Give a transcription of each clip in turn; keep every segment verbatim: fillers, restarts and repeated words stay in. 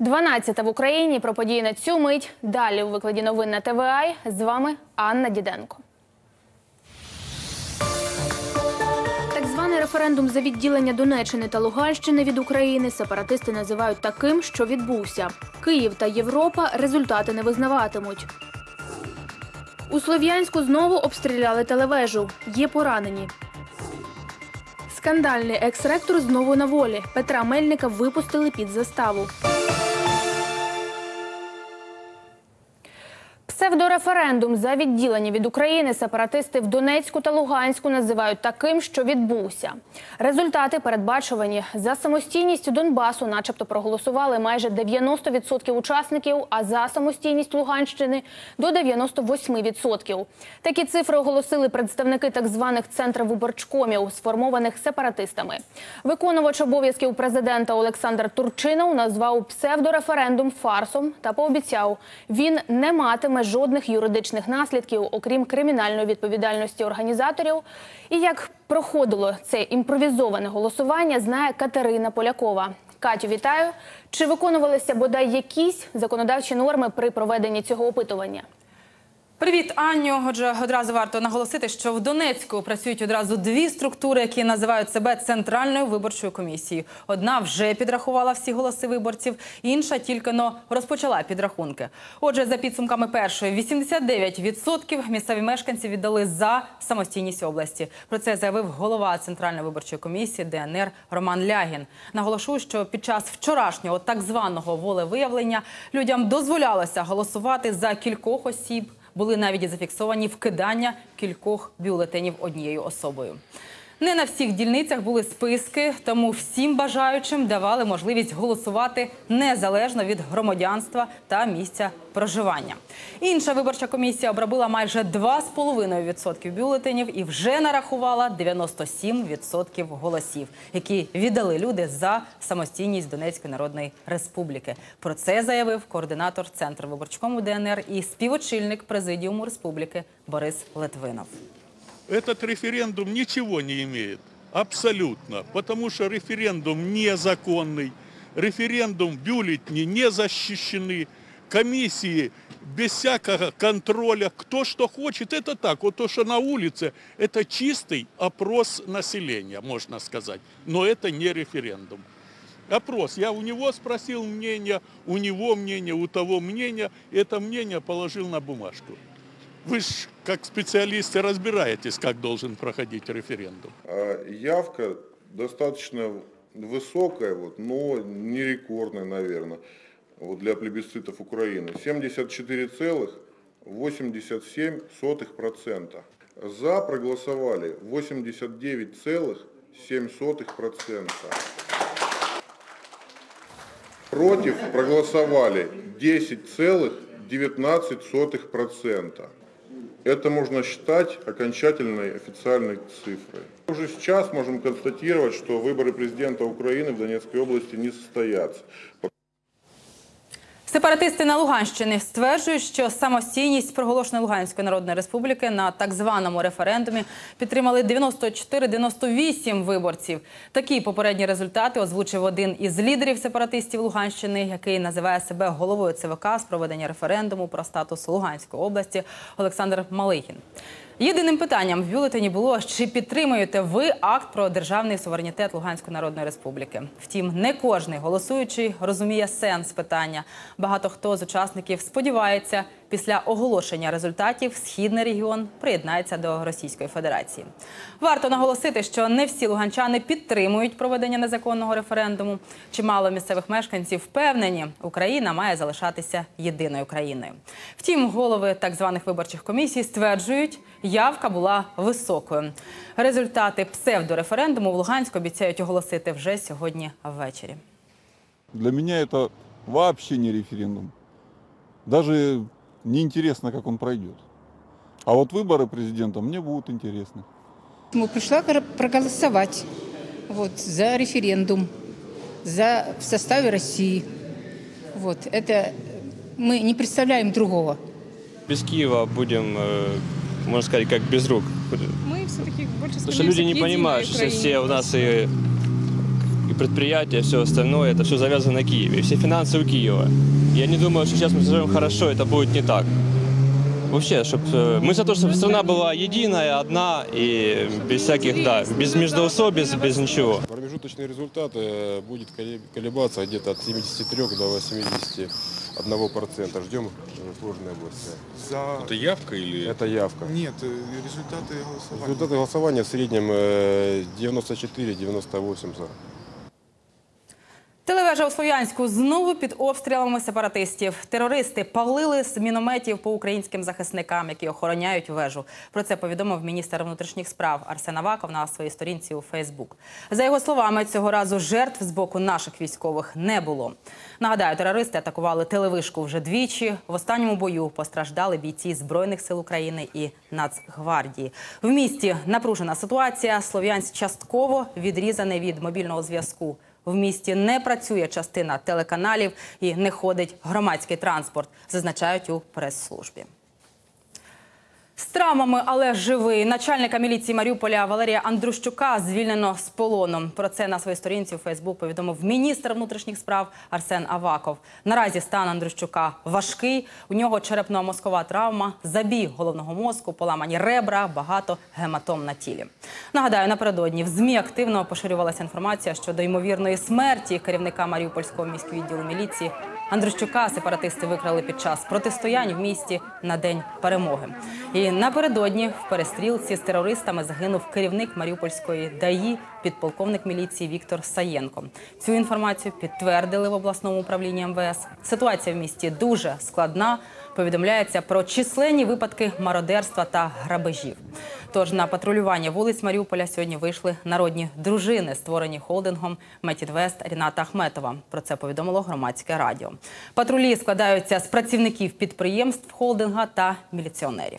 дванадцята в Україні. Про події на цю мить. Далі у викладі новин на Т В А. З вами Анна Діденко. Так званий референдум за відділення Донеччини та Луганщини від України сепаратисти називають таким, що відбувся. Київ та Європа результати не визнаватимуть. У Слов'янську знову обстріляли телевежу. Є поранені. Скандальний екс-ректор знову на волі. Петра Мельника випустили під заставу. Псевдореферендум за відділення від України сепаратисти в Донецьку та Луганську називають таким, що відбувся. Результати передбачувані. За самостійність Донбасу начебто проголосували майже дев'яносто відсотків учасників, а за самостійність Луганщини – до дев'яноста восьми відсотків. Такі цифри оголосили представники так званих центрвиборчкомів, сформованих сепаратистами. Виконувач обов'язків президента Олександр Турчинов назвав псевдореферендум фарсом та пообіцяв, він не матиме жодних юридичних наслідків, окрім кримінальної відповідальності організаторів. І як проходило це імпровізоване голосування, знає Катерина Полякова. Катю, вітаю. Чи виконувалися бодай якісь законодавчі норми при проведенні цього опитування? Привіт, Аню. Отже, одразу варто наголосити, що в Донецьку працюють одразу дві структури, які називають себе Центральною виборчою комісією. Одна вже підрахувала всі голоси виборців, інша тільки-но розпочала підрахунки. Отже, за підсумками першої, вісімдесят дев'ять відсотків місцеві мешканці віддали за самостійність області. Про це заявив голова Центральної виборчої комісії Д Н Р Роман Лягін. Наголошую, що під час вчорашнього так званого волевиявлення людям дозволялося голосувати за кількох осіб. Були навіть зафіксовані вкидання кількох бюлетенів однією особою. Не на всіх дільницях були списки, тому всім бажаючим давали можливість голосувати незалежно від громадянства та місця проживання. Інша виборча комісія обробила майже два з половиною відсотки бюлетенів і вже нарахувала дев'яносто сім відсотків голосів, які віддали люди за самостійність Донецької Народної Республіки. Про це заявив координатор Центру виборчкому Д Н Р і співочільник Президіуму Республіки Борис Литвинов. Этот референдум ничего не имеет, абсолютно, потому что референдум незаконный, референдум, бюллетени не защищены, комиссии без всякого контроля, кто что хочет, это так. Вот то, что на улице, это чистый опрос населения, можно сказать, но это не референдум. Опрос. Я у него спросил мнение, у него мнение, у того мнение, это мнение положил на бумажку. Вы же, как специалисты, разбираетесь, как должен проходить референдум. Явка достаточно высокая, вот, но не рекордная, наверное, вот для плебисцитов Украины. семьдесят четыре целых восемьдесят семь сотых процента. За проголосовали восемьдесят девять целых семь сотых процента. Против проголосовали десять целых девятнадцать сотых процента. Это можно считать окончательной официальной цифрой. Уже сейчас можем констатировать, что выборы президента Украины в Донецкой области не состоятся. Сепаратисти на Луганщині стверджують, що самостійність проголошеної Луганської Народної Республіки на так званому референдумі підтримали дев'яносто чотири - дев'яносто вісім виборців. Такі попередні результати озвучив один із лідерів сепаратистів Луганщини, який називає себе головою Це Ве Ка з проведення референдуму про статус Луганської області, Олександр Малихін. Єдиним питанням в бюлетені було, чи підтримуєте ви акт про державний суверенітет Луганської Народної Республіки. Втім, не кожний голосуючий розуміє сенс питання. Багато хто з учасників сподівається, після оголошення результатів Східний регіон приєднається до Російської Федерації. Варто наголосити, що не всі луганчани підтримують проведення незаконного референдуму. Чимало місцевих мешканців впевнені, Україна має залишатися єдиною країною. Втім, голови так званих виборчих комісій стверджують, явка була високою. Результати псевдореферендуму в Луганську обіцяють оголосити вже сьогодні ввечері. Для мене це взагалі не референдум. Даже не интересно, как он пройдет. А вот выборы президента мне будут интересны. Мы пришла проголосовать вот, за референдум, за в составе России. Вот, это мы не представляем другого. Без Киева будем, можно сказать, как без рук. Мы все-таки больше Потому что люди не понимают, что все у нас и и предприятия, все остальное, это все завязано на Киеве. Все финансы у Киева. Я не думаю, что сейчас мы живем хорошо, это будет не так. Вообще, чтобы мы за то, чтобы страна была единая, одна и без всяких, да, без междоусобиц, без ничего. Промежуточный результат э, будет колебаться где-то от семидесяти трёх до восьмидесяти одного процента. Ждем сложной области. За... Это явка или... Это явка. Нет, э, результаты голосования. Результаты голосования в среднем э, девяносто четыре — девяносто восемь за. Телевежа у Слов'янську знову під обстрілами сепаратистів. Терористи палили з мінометів по українським захисникам, які охороняють вежу. Про це повідомив міністр внутрішніх справ Арсен Аваков на своїй сторінці у Фейсбук. За його словами, цього разу жертв з боку наших військових не було. Нагадаю, терористи атакували телевишку вже двічі. В останньому бою постраждали бійці Збройних сил України і Нацгвардії. В місті напружена ситуація. Слов'янськ частково відрізаний від мобільного зв'язку. В місті не працює частина телеканалів і не ходить громадський транспорт, зазначають у прес-службі. З травмами, але живий. Начальника міліції Маріуполя Валерія Андрущука звільнено з полону. Про це на своїй сторінці у Фейсбук повідомив міністр внутрішніх справ Арсен Аваков. Наразі стан Андрущука важкий. У нього черепно-мозкова травма, забій головного мозку, поламані ребра, багато гематом на тілі. Нагадаю, напередодні в ЗМІ активно поширювалася інформація щодо ймовірної смерті керівника Маріупольського міськвідділу міліції. Андрущука сепаратисти викрали під час протистоянь в місті на День перемоги. І напередодні в перестрілці з терористами загинув керівник Маріупольської ДАІ, підполковник міліції Віктор Саєнко. Цю інформацію підтвердили в обласному управлінні ем ве ес. Ситуація в місті дуже складна. Повідомляється про численні випадки мародерства та грабежів. Тож на патрулювання вулиць Маріуполя сьогодні вийшли народні дружини, створені холдингом «Метідвест» Ріната Ахметова. Про це повідомило громадське радіо. Патрулі складаються з працівників підприємств холдинга та міліціонерів.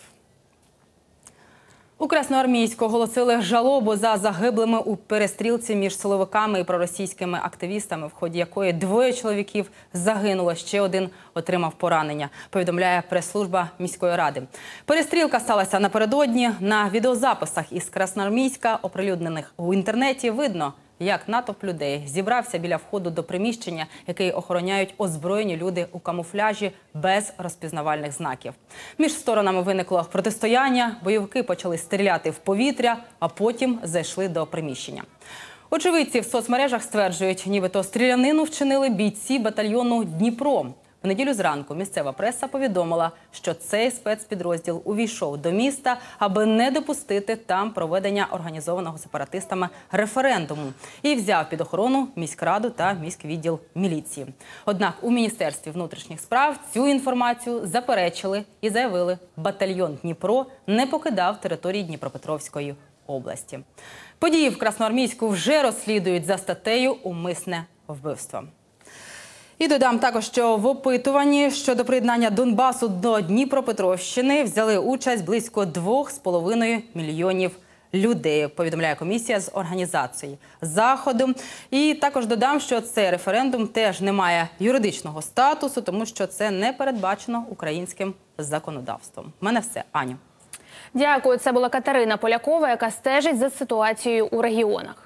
У Красноармійську оголосили жалобу за загиблими у перестрілці між силовиками і проросійськими активістами, в ході якої двоє чоловіків загинуло, ще один отримав поранення, повідомляє прес-служба міської ради. Перестрілка сталася напередодні. На відеозаписах із Красноармійська, оприлюднених у інтернеті, видно, як натовп людей зібрався біля входу до приміщення, який охороняють озброєні люди у камуфляжі без розпізнавальних знаків. Між сторонами виникло протистояння, бойовики почали стріляти в повітря, а потім зайшли до приміщення. Очевидці в соцмережах стверджують, нібито стрілянину вчинили бійці батальйону «Дніпро». В неділю зранку місцева преса повідомила, що цей спецпідрозділ увійшов до міста, аби не допустити там проведення організованого сепаратистами референдуму, і взяв під охорону міськраду та міськвідділ міліції. Однак у Міністерстві внутрішніх справ цю інформацію заперечили і заявили, батальйон «Дніпро» не покидав території Дніпропетровської області. Події в Красноармійську вже розслідують за статтею «Умисне вбивство». І додам також, що в опитуванні щодо приєднання Донбасу до Дніпропетровщини взяли участь близько двох з половиною мільйонів людей, повідомляє комісія з організації заходу. І також додам, що цей референдум теж не має юридичного статусу, тому що це не передбачено українським законодавством. У мене все. Аню. Дякую. Це була Катерина Полякова, яка стежить за ситуацією у регіонах.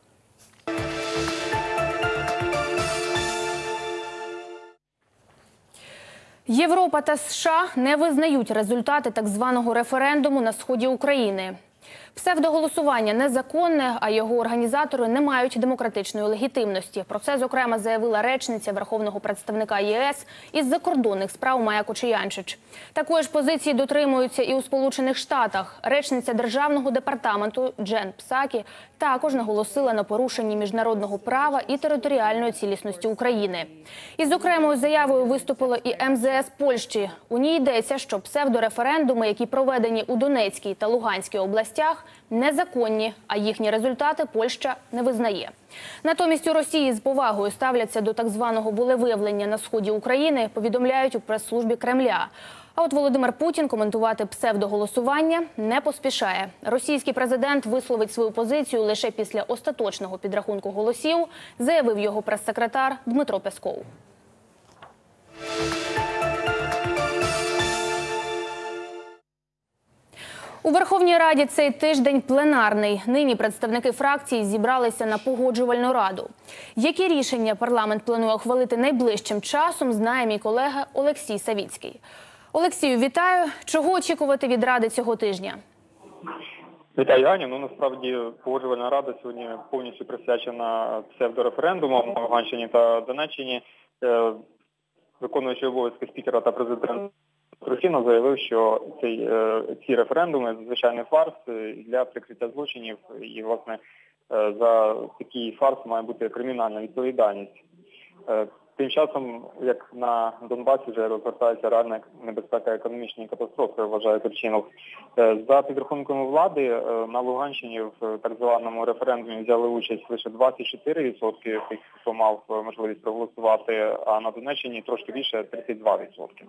Європа та США не визнають результати так званого референдуму на сході України. Псевдоголосування незаконне, а його організатори не мають демократичної легітимності. Про це, зокрема, заявила речниця Верховного представника ЄС із закордонних справ Майя Кучеянчич. Такої ж позиції дотримуються і у Сполучених Штатах. Речниця Державного департаменту Джен Псакі також наголосила на порушенні міжнародного права і територіальної цілісності України. Із окремою заявою виступило і ем зе ес Польщі. У ній йдеться, що псевдореферендуми, які проведені у Донецькій та Луганській областях, незаконні, а їхні результати Польща не визнає. Натомість у Росії з повагою ставляться до так званого волевиявлення на сході України, повідомляють у прес-службі Кремля. А от Володимир Путін коментувати псевдоголосування не поспішає. Російський президент висловить свою позицію лише після остаточного підрахунку голосів, заявив його прес-секретар Дмитро Песков. У Верховній Раді цей тиждень пленарний. Нині представники фракцій зібралися на погоджувальну раду. Які рішення парламент планує ухвалити найближчим часом, знає мій колега Олексій Савіцький. Олексію, вітаю. Чого очікувати від Ради цього тижня? Вітаю, Аню. Ну, насправді, погоджувальна рада сьогодні повністю присвячена псевдореферендумам на Луганщині та Донеччині. Виконуючий обов'язки спікера та президента Трухіно заявив, що цей, ці референдуми – звичайний фарс для прикриття злочинів. І, власне, за такий фарс має бути кримінальна відповідальність. Тим часом, як на Донбасі вже розгортається реальна небезпека економічної катастрофи, вважає Турчинов. За підрахунками влади, на Луганщині в так званому референдумі взяли участь лише двадцять чотири відсотки тих, хто мав можливість проголосувати, а на Донеччині трошки більше – тридцять два відсотки.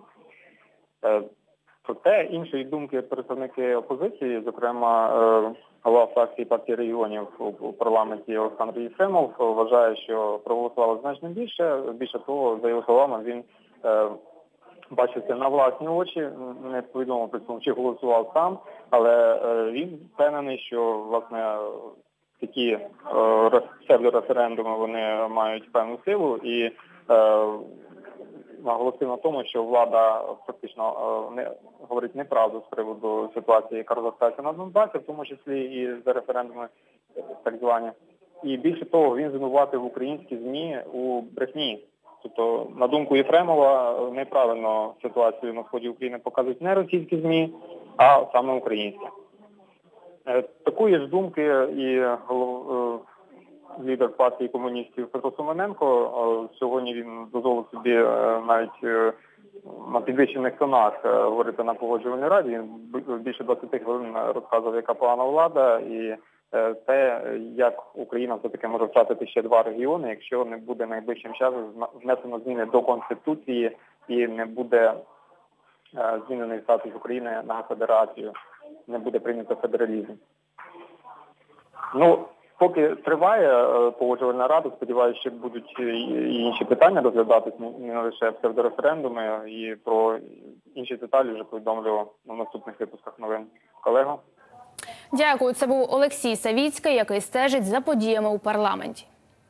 Проте іншої думки представники опозиції, зокрема голова фракції партії регіонів у парламенті Олександр Єфремов, вважає, що проголосувало значно більше. Більше того, за його словами, він е, бачив це на власні очі, не повідомив при цьому, чи голосував сам, але е, він впевнений, що, власне, такі е, псевдореферендуми, вони мають певну силу і е, наголосив на тому, що влада фактично не говорить неправду з приводу ситуації, яка розгортається на Донбасі, в тому числі і за референдуми так звані. І більше того, він звинуватив українські ЗМІ у брехні. Тобто, на думку Єфремова, неправильно ситуацію на сході України показують не російські ЗМІ, а саме українські. Такої ж думки і голов... лідер партії комуністів Петро Семененко. Сьогодні він дозволив собі навіть на підвищених тонах говорити на погоджувальній раді. Він більше двадцяти хвилин розказував, яка погана влада і те, як Україна все-таки може втратити ще два регіони, якщо не буде найближчим часом внесено зміни до Конституції і не буде змінений статус України на федерацію, не буде прийнято федералізм. Ну, поки триває погоджувальна рада, сподіваюся, що будуть і інші питання розглядатись, не лише псевдореферендуми, і про інші деталі вже повідомлю на наступних випусках новин. Колего. Дякую. Це був Олексій Савіцький, який стежить за подіями у парламенті.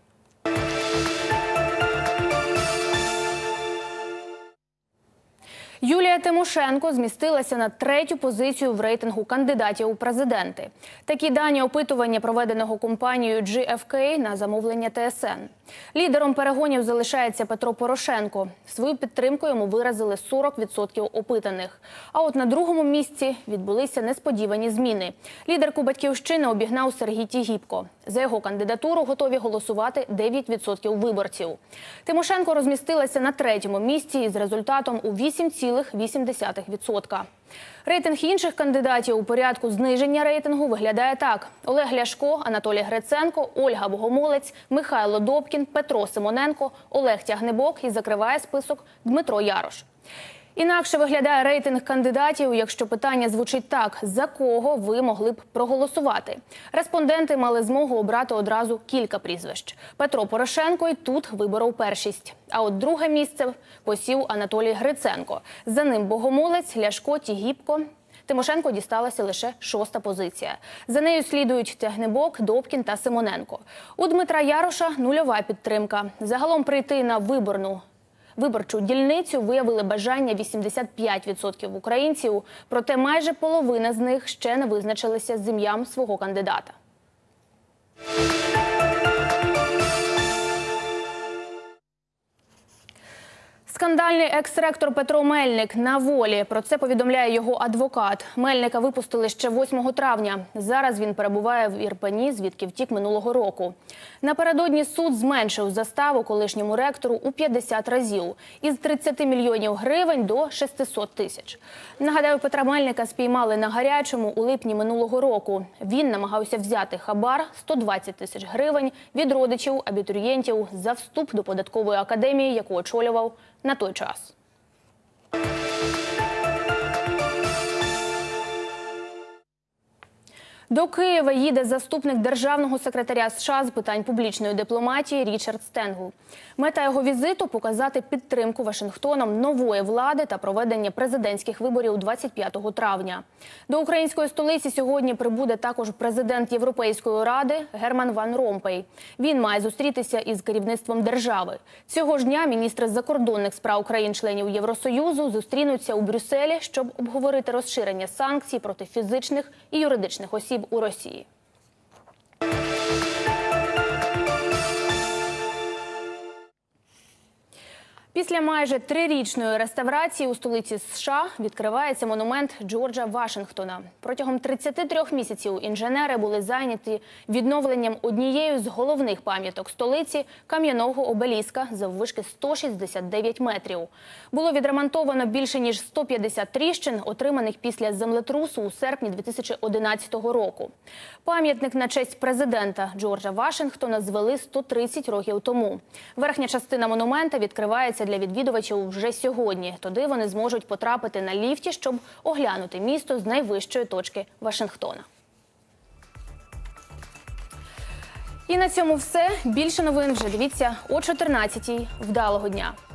Юлія Тимошенко змістилася на третю позицію в рейтингу кандидатів у президенти. Такі дані опитування, проведеного компанією джі еф кей на замовлення те ес ен. Лідером перегонів залишається Петро Порошенко. Свою підтримку йому виразили сорок відсотків опитаних. А от на другому місці відбулися несподівані зміни. Лідерку «Батьківщини» обігнав Сергій Тігіпко. За його кандидатуру готові голосувати дев'ять відсотків виборців. Тимошенко розмістилася на третьому місці із результатом у вісім цілих вісім десятих відсотка. Рейтинг інших кандидатів у порядку зниження рейтингу виглядає так. Олег Ляшко, Анатолій Гриценко, Ольга Богомолець, Михайло Добкін, Петро Симоненко, Олег Тягнебок і закриває список Дмитро Ярош. Інакше виглядає рейтинг кандидатів, якщо питання звучить так: за кого ви могли б проголосувати? Респонденти мали змогу обрати одразу кілька прізвищ. Петро Порошенко і тут виборов першість. А от друге місце посів Анатолій Гриценко. За ним Богомолець, Ляшко, Тігіпко. Тимошенко дісталася лише шоста позиція. За нею слідують Тягнебок, Добкін та Симоненко. У Дмитра Яроша нульова підтримка. Загалом прийти на виборну Виборчу дільницю виявили бажання вісімдесят п'ять відсотків українців, проте майже половина з них ще не визначилися з ім'ям свого кандидата. Скандальний екс-ректор Петро Мельник на волі. Про це повідомляє його адвокат. Мельника випустили ще восьмого травня. Зараз він перебуває в Ірпені, звідки втік минулого року. Напередодні суд зменшив заставу колишньому ректору у п'ятдесят разів. Із тридцяти мільйонів гривень до шестисот тисяч. Нагадаю, Петра Мельника спіймали на гарячому у липні минулого року. Він намагався взяти хабар сто двадцять тисяч гривень від родичів абітурієнтів за вступ до податкової академії, яку очолював на той час. До Києва їде заступник державного секретаря США з питань публічної дипломатії Річард Стенгл. Мета його візиту – показати підтримку Вашингтоном нової влади та проведення президентських виборів двадцять п'ятого травня. До української столиці сьогодні прибуде також президент Європейської ради Герман Ван Ромпей. Він має зустрітися із керівництвом держави. Цього ж дня міністри закордонних справ країн-членів Євросоюзу зустрінуться у Брюсселі, щоб обговорити розширення санкцій проти фізичних і юридичних осіб у Росії. Після майже трирічної реставрації у столиці США відкривається монумент Джорджа Вашингтона. Протягом тридцяти трьох місяців інженери були зайняті відновленням однієї з головних пам'яток столиці – кам'яного обеліска заввишки сто шістдесят дев'ять метрів. Було відремонтовано більше ніж сто п'ятдесят тріщин, отриманих після землетрусу у серпні дві тисячі одинадцятого року. Пам'ятник на честь президента Джорджа Вашингтона звели сто тридцять років тому. Верхня частина монумента відкривається для відвідувачів вже сьогодні. Туди вони зможуть потрапити на ліфті, щоб оглянути місто з найвищої точки Вашингтона. І на цьому все. Більше новин вже дивіться о чотирнадцятій. Вдалого дня!